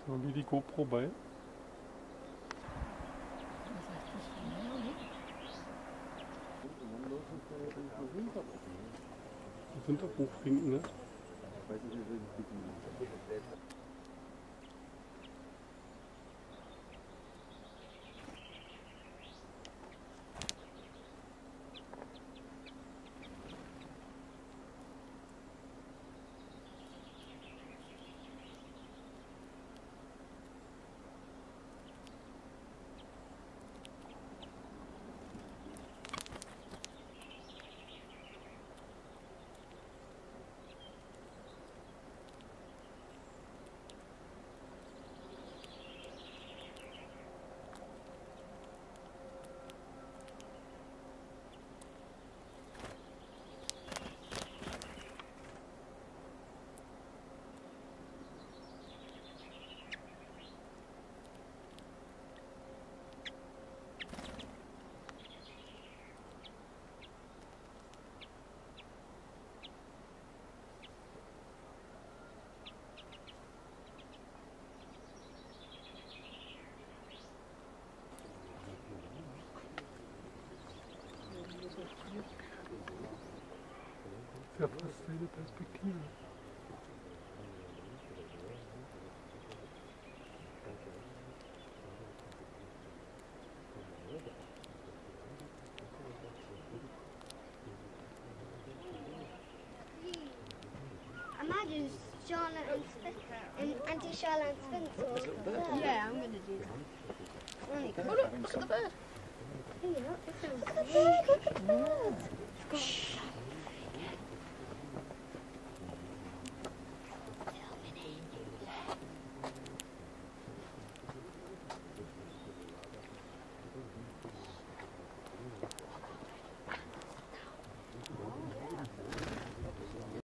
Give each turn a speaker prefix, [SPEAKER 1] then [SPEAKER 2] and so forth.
[SPEAKER 1] Haben wir die GoPro bei? Das sind doch Buchfinken, ne? Ja, fast eine Perspektive.
[SPEAKER 2] Imagine Charlotte and Auntie Charlotte and Spencer.
[SPEAKER 3] Yeah, I'm gonna do that.
[SPEAKER 2] Really
[SPEAKER 3] Oh look at the bird.
[SPEAKER 2] Look at the bird! Look at the bird!